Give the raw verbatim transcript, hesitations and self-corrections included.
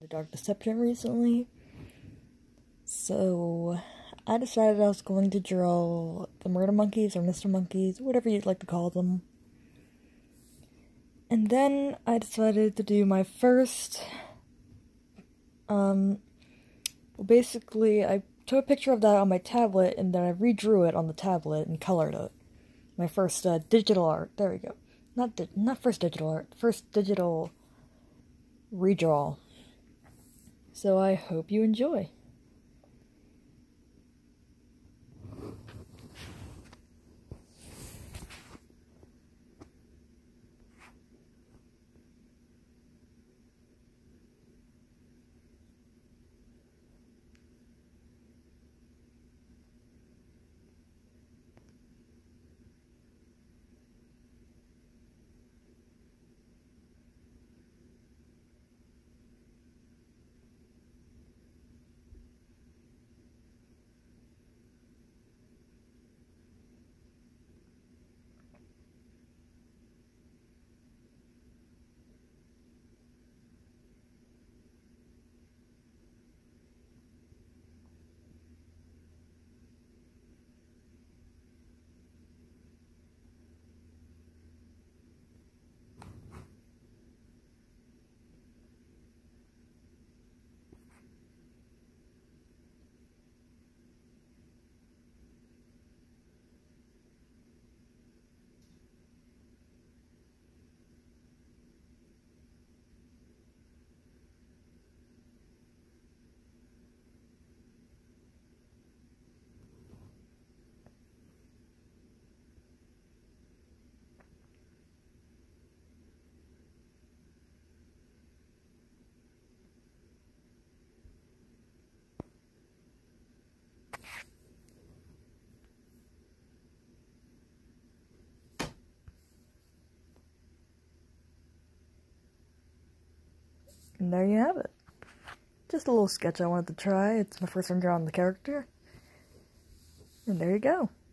The Dark Deception recently, so I decided I was going to draw the Murder Monkeys or Mister Monkeys, whatever you'd like to call them. And then I decided to do my first, um, well basically I took a picture of that on my tablet and then I redrew it on the tablet and colored it. My first uh, digital art, there we go. Not di not first digital art, first digital redraw. So I hope you enjoy. And there you have it. Just a little sketch I wanted to try. It's my first time drawing the character. And there you go.